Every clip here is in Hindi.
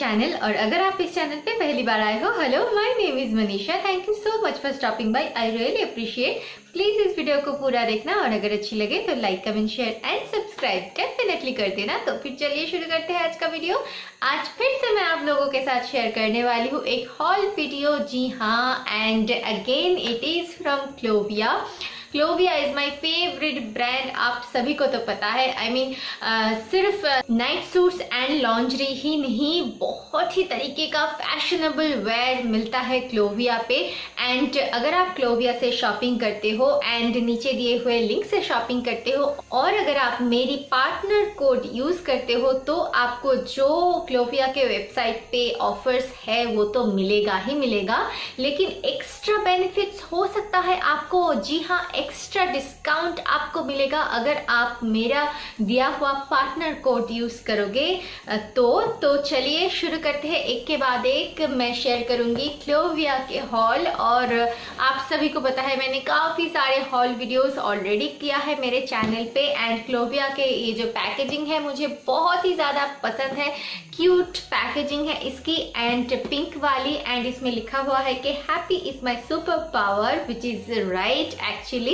चैनल और अगर आप इस चैनल पे पहली बार आए हो, hello, my name is Manisha. Thank you so much for stopping by, I really appreciate. Please इस वीडियो को पूरा देखना और अगर अच्छी लगे तो like, comment, share and subscribe definitely कर देना। तो फिर चलिए शुरू करते हैं आज का वीडियो। आज फिर से मैं आप लोगों के साथ शेयर करने वाली हूँ एक हॉल वीडियो। जी हाँ, and again it is from Clovia. Clovia is my favourite brand, आप सभी को तो पता है। आई मीन सिर्फ नाइट सूट्स एंड लॉन्जरी ही नहीं, बहुत ही तरीके का फैशनेबल वेयर मिलता है क्लोविया पे। एंड अगर आप क्लोविया से शॉपिंग करते हो एंड नीचे दिए हुए लिंक से शॉपिंग करते हो और अगर आप मेरी पार्टनर कोड यूज करते हो तो आपको जो क्लोविया के वेबसाइट पे ऑफर्स है वो तो मिलेगा ही मिलेगा, लेकिन एक्स्ट्रा बेनिफिट्स हो सकता है आपको। जी हाँ, एक्स्ट्रा डिस्काउंट आपको मिलेगा अगर आप मेरा दिया हुआ पार्टनर कोड यूज करोगे। तो चलिए शुरू करते हैं। एक के बाद एक मैं शेयर करूंगी क्लोविया के हॉल। और आप सभी को पता है मैंने काफी सारे हॉल वीडियोस ऑलरेडी किया है मेरे चैनल पे। एंड क्लोविया के ये जो पैकेजिंग है मुझे बहुत ही ज्यादा पसंद है। क्यूट पैकेजिंग है इसकी एंड पिंक वाली, एंड इसमें लिखा हुआ है कि happy is my super power, which is right actually.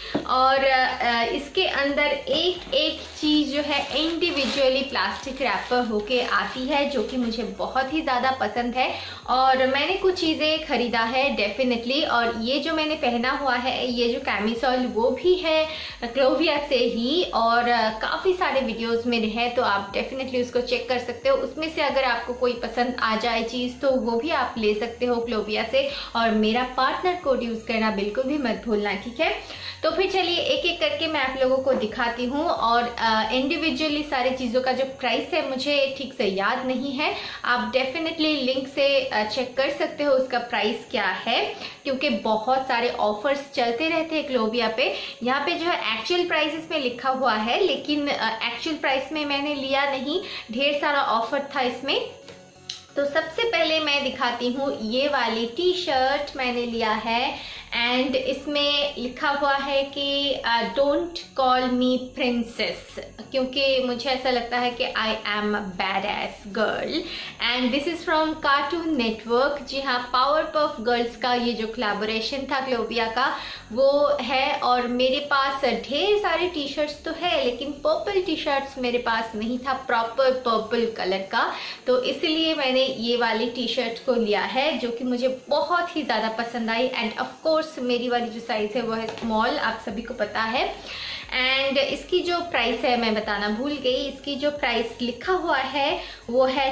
और इसके अंदर एक एक चीज जो है इंडिविजुअली प्लास्टिक रैपर होके आती है, जो कि मुझे बहुत ही ज्यादा पसंद है। और मैंने कुछ चीजें खरीदा है डेफिनेटली, और ये जो मैंने पहना हुआ है ये जो कैमिसोल वो भी है क्लोविया से ही, और काफी सारे वीडियोस मेरे हैं तो आप डेफिनेटली उसको चेक कर सकते हो। उसमें से अगर आपको कोई पसंद आ जाए चीज तो वो भी आप ले सकते हो क्लोविया से। और मेरा पार्टनर कोड यूज करना बिल्कुल भी मत भूलना, ठीक है। तो फिर चलिए एक एक करके मैं आप लोगों को दिखाती हूँ। और इंडिविजुअली सारी चीजों का जो प्राइस है मुझे ठीक से याद नहीं है, आप डेफिनेटली लिंक से चेक कर सकते हो उसका प्राइस क्या है, क्योंकि बहुत सारे ऑफर्स चलते रहते हैं क्लोविया पे। यहाँ पे जो है एक्चुअल प्राइस इसमें लिखा हुआ है, लेकिन एक्चुअल प्राइस में मैंने लिया नहीं, ढेर सारा ऑफर था इसमें। तो सबसे पहले मैं दिखाती हूँ ये वाली टी शर्ट मैंने लिया है, एंड इसमें लिखा हुआ है कि डोंट कॉल मी प्रिंसेस, क्योंकि मुझे ऐसा लगता है कि I am badass girl. And this is from Cartoon Network. जी हाँ, पावर पफ गर्ल्स का ये जो कोलैबोरेशन था क्लोविया का वो है। और मेरे पास ढेर सारे टी शर्ट्स तो है, लेकिन पर्पल टी शर्ट्स मेरे पास नहीं था, प्रॉपर पर्पल कलर का। तो इसलिए मैंने ये वाली टी शर्ट को लिया है, जो कि मुझे बहुत ही ज्यादा पसंद आई। एंड ऑफ कोर्स मेरी वाली जो साइज है वो है स्मॉल, आप सभी को पता है। एंड इसकी जो प्राइस है मैं बताना भूल गई, इसकी जो प्राइस लिखा हुआ है वो है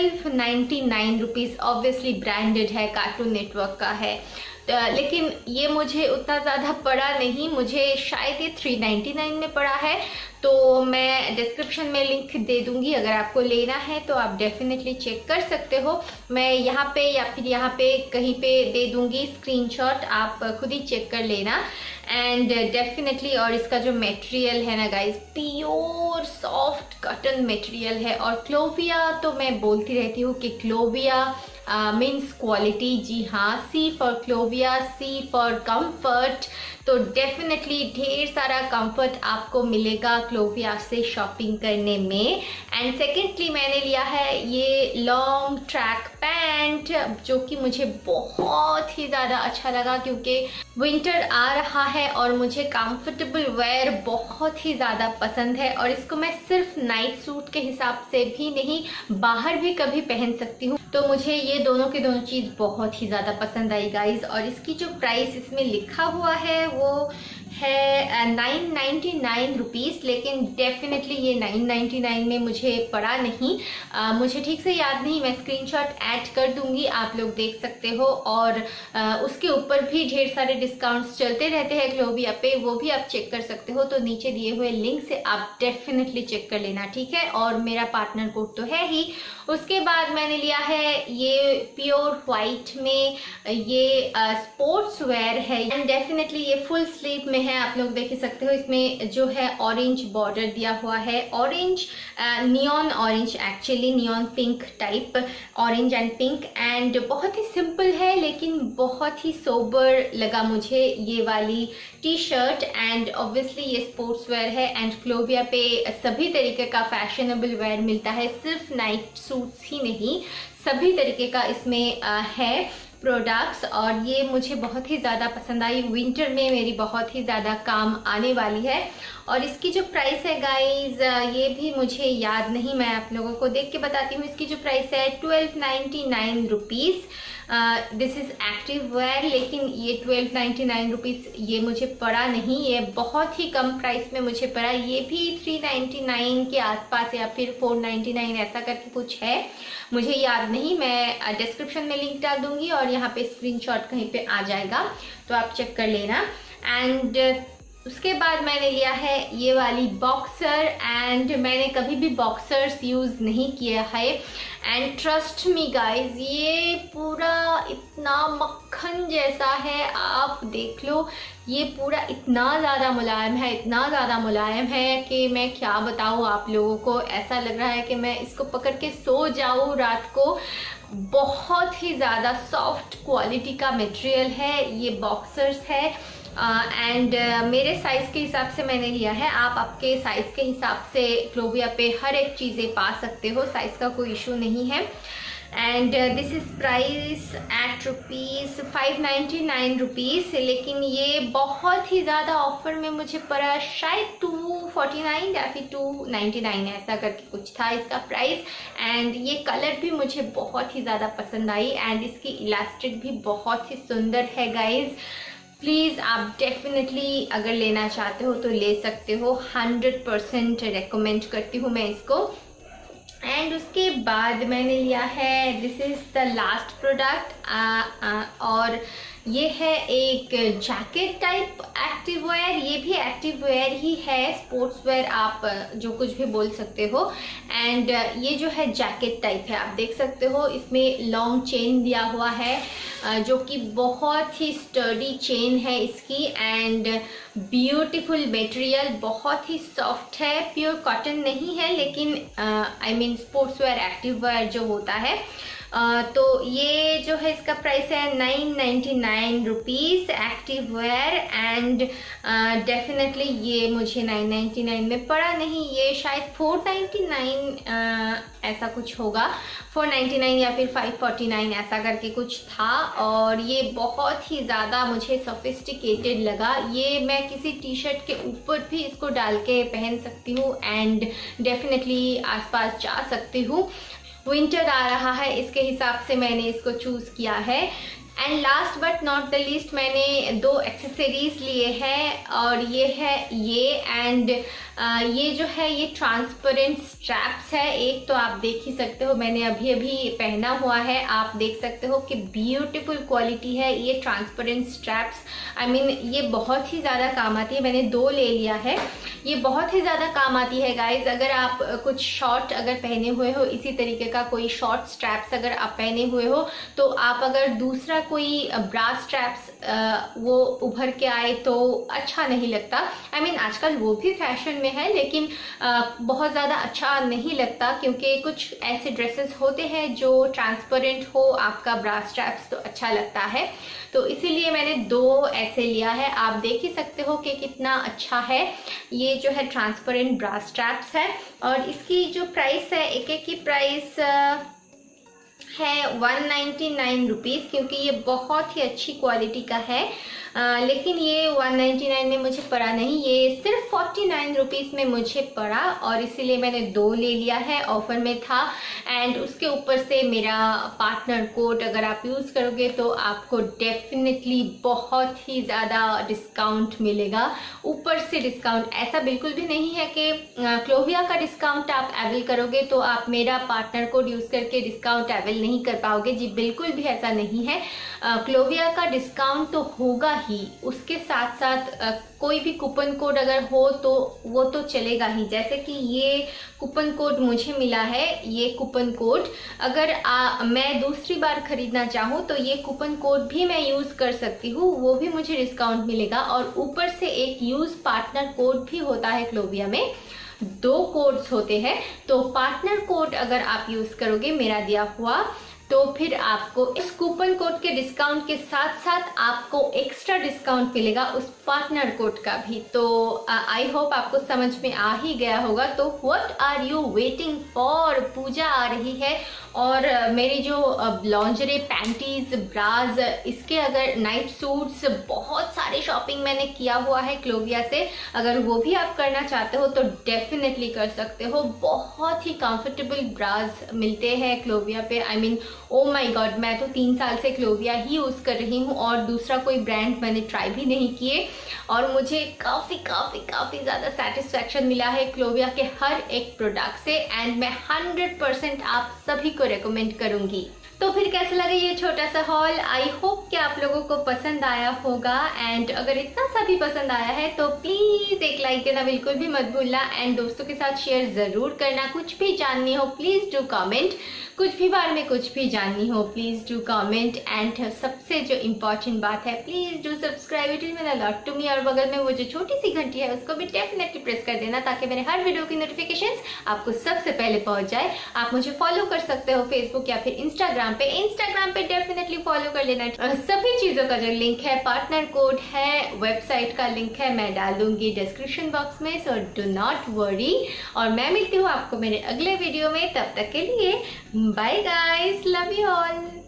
1299 रुपीज। ऑब्वियसली ब्रांडेड है, कार्टून नेटवर्क का है, लेकिन ये मुझे उतना ज़्यादा पड़ा नहीं, मुझे शायद ये 399 में पड़ा है। तो मैं डिस्क्रिप्शन में लिंक दे दूंगी, अगर आपको लेना है तो आप डेफिनेटली चेक कर सकते हो। मैं यहाँ पे या फिर यहाँ पे कहीं पे दे दूंगी स्क्रीनशॉट, आप खुद ही चेक कर लेना। एंड डेफिनेटली, और इसका जो मटेरियल है ना guys, pure soft cotton material है। और क्लोविया तो मैं बोलती रहती हूँ कि क्लोविया मीन्स क्वालिटी। जी हाँ, C for Clovia, C for comfort. तो डेफिनेटली ढेर सारा कंफर्ट आपको मिलेगा क्लोविया से शॉपिंग करने में। एंड सेकेंडली मैंने लिया है ये लॉन्ग ट्रैक पैंट, जो कि मुझे बहुत ही ज़्यादा अच्छा लगा, क्योंकि विंटर आ रहा है और मुझे कंफर्टेबल वेयर बहुत ही ज़्यादा पसंद है। और इसको मैं सिर्फ नाइट सूट के हिसाब से भी नहीं, बाहर भी कभी पहन सकती हूँ। तो मुझे ये दोनों के दोनों चीज़ बहुत ही ज़्यादा पसंद आई गाइज। और इसकी जो प्राइस इसमें लिखा हुआ है वो है 999 रुपीज़, लेकिन डेफिनेटली ये 999 में मुझे पड़ा नहीं। मुझे ठीक से याद नहीं, मैं स्क्रीनशॉट ऐड कर दूंगी, आप लोग देख सकते हो। और उसके ऊपर भी ढेर सारे डिस्काउंट्स चलते रहते हैं क्लोविया पे, वो भी आप चेक कर सकते हो। तो नीचे दिए हुए लिंक से आप डेफिनेटली चेक कर लेना, ठीक है। और मेरा पार्टनर कोड तो है ही। उसके बाद मैंने लिया है ये प्योर व्हाइट में, ये स्पोर्ट्स वेयर है एंड डेफिनेटली ये फुल स्लीव में है, आप लोग देख देख ही सकते हो इसमें जो है ऑरेंज बॉर्डर दिया हुआ है, orange neon orange, actually neon pink type, orange and pink, and बहुत ही सिंपल है लेकिन बहुत ही सोबर लगा मुझे ये वाली टी शर्ट। एंड ऑब्वियसली ये स्पोर्ट्स वेयर है एंड क्लोविया पे सभी तरीके का फैशनेबल वेयर मिलता है, सिर्फ नाइट सूट्स ही नहीं, सभी तरीके का इसमें है प्रोडक्ट्स, और ये मुझे बहुत ही ज़्यादा पसंद आई। विंटर में मेरी बहुत ही ज़्यादा काम आने वाली है। और इसकी जो प्राइस है गाइज ये भी मुझे याद नहीं, मैं आप लोगों को देख के बताती हूँ। इसकी जो प्राइस है 1299 rupees. This is active wear, लेकिन ये 1299 रुपीज़ ये मुझे पड़ा नहीं, ये बहुत ही कम प्राइस में मुझे पड़ा। ये भी 399 के आसपास या फिर 499 ऐसा करके कुछ है, मुझे याद नहीं। मैं डिस्क्रिप्शन में लिंक डाल दूंगी और यहाँ पे स्क्रीनशॉट कहीं पे आ जाएगा तो आप चेक कर लेना। एंड उसके बाद मैंने लिया है ये वाली बॉक्सर, एंड मैंने कभी भी बॉक्सर्स यूज़ नहीं किया है। एंड ट्रस्ट मी गाइज, ये पूरा इतना मक्खन जैसा है, आप देख लो, ये पूरा इतना ज़्यादा मुलायम है, इतना ज़्यादा मुलायम है कि मैं क्या बताऊँ आप लोगों को। ऐसा लग रहा है कि मैं इसको पकड़ के सो जाऊँ रात को। बहुत ही ज़्यादा सॉफ्ट क्वालिटी का मटेरियल है, ये बॉक्सर्स है। एंड मेरे साइज़ के हिसाब से मैंने लिया है। आप आपके साइज़ के हिसाब से क्लोविया पे हर एक चीज़ें पा सकते हो, साइज़ का कोई इशू नहीं है। And this is price at ₹599 rupees, लेकिन ये बहुत ही ज़्यादा ऑफर में मुझे पड़ा, शायद 249 या फिर 299 ऐसा करके कुछ था इसका प्राइस। एंड ये कलर भी मुझे बहुत ही ज़्यादा पसंद आई, एंड इसकी इलास्टिक भी बहुत ही सुंदर है गाइज। प्लीज़ आप डेफिनेटली अगर लेना चाहते हो तो ले सकते हो, 100% रेकमेंड करती हूँ मैं इसको। एंड उसके बाद मैंने लिया है, this is the last product, और ये है एक जैकेट टाइप एक्टिव वेयर। ये भी एक्टिव वेयर ही है, स्पोर्ट्स वेयर आप जो कुछ भी बोल सकते हो। एंड ये जो है जैकेट टाइप है, आप देख सकते हो इसमें लॉन्ग चेन दिया हुआ है, जो कि बहुत ही स्टर्डी चेन है इसकी। एंड ब्यूटीफुल मटेरियल, बहुत ही सॉफ्ट है, प्योर कॉटन नहीं है, लेकिन I mean sportswear active wear जो होता है। तो ये जो है इसका प्राइस है 999 rupees active wear. And definitely ये मुझे 999 में पड़ा नहीं, ये शायद 499 ऐसा कुछ होगा, 499 या फिर 549 ऐसा करके कुछ था। और ये बहुत ही ज़्यादा मुझे सोफिस्टिकेटेड लगा। ये मैं किसी टी शर्ट के ऊपर भी इसको डाल के पहन सकती हूँ एंड डेफिनेटली आसपास जा सकती हूँ। विंटर आ रहा है, इसके हिसाब से मैंने इसको चूज़ किया है। And last but not the least मैंने 2 एक्सेसरीज लिए हैं, और ये है ये, एंड ये जो है ये ट्रांसपेरेंट स्ट्रैप्स है। एक तो आप देख ही सकते हो, मैंने अभी अभी पहना हुआ है, आप देख सकते हो कि ब्यूटीफुल क्वालिटी है ये ट्रांसपेरेंट स्ट्रैप्स। आई मीन ये बहुत ही ज़्यादा काम आती है, मैंने 2 ले लिया है, ये बहुत ही ज़्यादा काम आती है गाइज। अगर आप कुछ शॉर्ट अगर पहने हुए हो, इसी तरीके का कोई शॉर्ट स्ट्रैप्स अगर आप पहने हुए हो, तो आप अगर दूसरा कोई ब्रा स्ट्रैप्स वो उभर के आए तो अच्छा नहीं लगता। आई मीन आजकल वो भी फैशन में है, लेकिन बहुत ज़्यादा अच्छा नहीं लगता, क्योंकि कुछ ऐसे ड्रेसेस होते हैं जो ट्रांसपेरेंट हो आपका ब्रा स्ट्रैप्स तो अच्छा लगता है। तो इसीलिए मैंने 2 ऐसे लिया है, आप देख ही सकते हो कि कितना अच्छा है। ये जो है ट्रांसपेरेंट ब्रा स्ट्रैप्स है, और इसकी जो प्राइस है, एक की प्राइस है 199 रुपीज़, क्योंकि ये बहुत ही अच्छी क्वालिटी का है। लेकिन ये 199 में मुझे पड़ा नहीं, ये सिर्फ 49 रुपीज़ में मुझे पड़ा, और इसीलिए मैंने 2 ले लिया है, ऑफर में था। एंड उसके ऊपर से मेरा पार्टनर कोड अगर आप यूज़ करोगे तो आपको डेफिनेटली बहुत ही ज़्यादा डिस्काउंट मिलेगा। ऊपर से डिस्काउंट, ऐसा बिल्कुल भी नहीं है कि क्लोविया का डिस्काउंट आप अवेल करोगे तो आप मेरा पार्टनर कोड यूज़ करके डिस्काउंट अवेल नहीं कर पाओगे, जी बिल्कुल भी ऐसा नहीं है। क्लोविया का डिस्काउंट तो होगा ही, उसके साथ साथ कोई भी कूपन कोड अगर हो तो वो तो चलेगा ही। जैसे कि ये कूपन कोड मुझे मिला है, ये कूपन कोड अगर मैं दूसरी बार खरीदना चाहूँ तो ये कूपन कोड भी मैं यूज़ कर सकती हूँ, वो भी मुझे डिस्काउंट मिलेगा। और ऊपर से एक यूज़ पार्टनर कोड भी होता है क्लोविया में, 2 कोड्स होते हैं। तो पार्टनर कोड अगर आप यूज़ करोगे मेरा दिया हुआ, तो फिर आपको इस कूपन कोड के डिस्काउंट के साथ साथ आपको एक्स्ट्रा डिस्काउंट मिलेगा उस पार्टनर कोड का भी। तो आई होप आपको समझ में आ ही गया होगा। तो what are you waiting for? Pooja आ रही है और मेरी जो लॉन्जरी, पैंटीज, ब्राज, इसके अगर नाइट सूट्स, बहुत सारे शॉपिंग मैंने किया हुआ है क्लोविया से। अगर वो भी आप करना चाहते हो तो डेफिनेटली कर सकते हो। बहुत ही कंफर्टेबल ब्राज मिलते हैं क्लोविया पे। I mean oh my god, मैं तो 3 साल से क्लोविया ही यूज कर रही हूँ और दूसरा कोई ब्रांड मैंने ट्राई भी नहीं किए, और मुझे काफी ज्यादा सेटिस्फैक्शन मिला है क्लोविया के हर एक प्रोडक्ट से। एंड मैं 100% आप सभी को रेकमेंड करूंगी। तो फिर कैसा लगा ये छोटा सा हॉल? आई होप कि आप लोगों को पसंद आया होगा। एंड अगर इतना सा भी पसंद आया है तो प्लीज एक लाइक देना बिल्कुल भी मत भूलना, एंड दोस्तों के साथ शेयर जरूर करना। कुछ भी जाननी हो प्लीज डू कमेंट, कुछ भी बारे में कुछ भी जाननी हो प्लीज डू कमेंट। एंड सबसे जो इम्पोर्टेंट बात है, please do subscribe, it will mean a lot to me. और बगल में वो जो छोटी सी घंटी है उसको भी डेफिनेटली प्रेस कर देना ताकि मेरे हर वीडियो की नोटिफिकेशंस आपको सबसे पहले पहुंच जाए। आप मुझे फॉलो कर सकते हो फेसबुक या फिर इंस्टाग्राम पे डेफिनेटली फॉलो कर लेना। सभी चीजों का जो लिंक है, पार्टनर कोड है, वेबसाइट का लिंक है, मैं डाल दूंगी डिस्क्रिप्शन बॉक्स में, सो डू नॉट वरी। और मैं मिलती हूँ आपको मेरे अगले वीडियो में, तब तक के लिए bye guys, love you all.